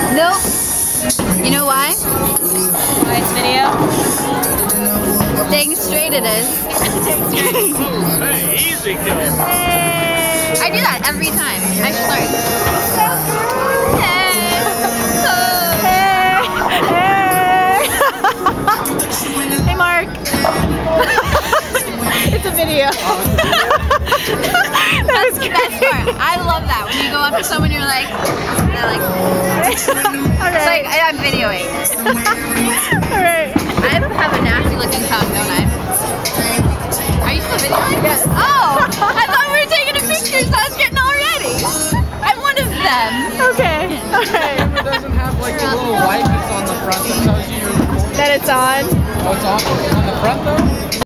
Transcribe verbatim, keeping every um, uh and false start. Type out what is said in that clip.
Nope. You know why? Why it's video? Dang straight it is. Hey, easy kill. I do that every time. I should learn. Hey! Hey, Mark! It's a video. That's the best part. I love that. When you go up to someone, you're like, they're like, Alright. it's like, I'm videoing. Alright. I have a nasty looking tongue, don't I? Are you still videoing? Yes. Oh! I thought we were taking a picture, so I was getting all ready. I'm one of them. Okay. Alright. It doesn't have like a little light that's on the front that tells you you're recording. That it's on. Oh, it's on, it's on the front though?